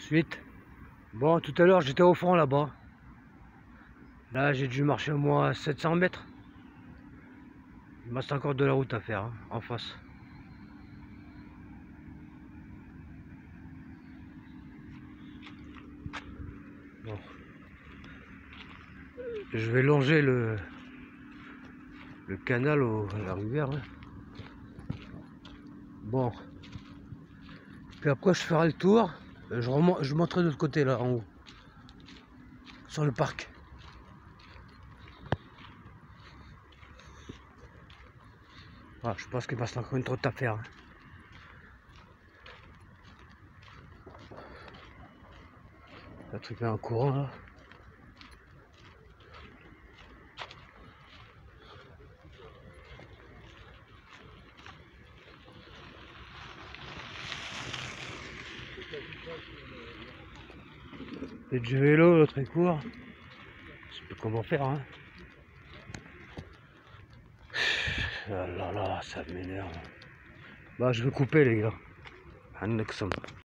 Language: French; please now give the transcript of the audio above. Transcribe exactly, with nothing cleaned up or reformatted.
Suite. Bon, tout à l'heure j'étais au fond là-bas. Là j'ai dû marcher au moins sept cents mètres. Il me reste encore de la route à faire, hein, en face. Bon. Je vais longer le, le canal au, à la rivière. Hein. Bon. Puis après je ferai le tour. Je, remonte, je monterai de l'autre côté là en haut. Sur le parc. Ah, je pense qu'il me reste encore une trotte à faire. Hein. Le truc là en courant là. Et du vélo, l'autre est court. Je sais plus comment faire. Hein. Ah là là, ça m'énerve. Bah je vais couper les gars. Un exemple.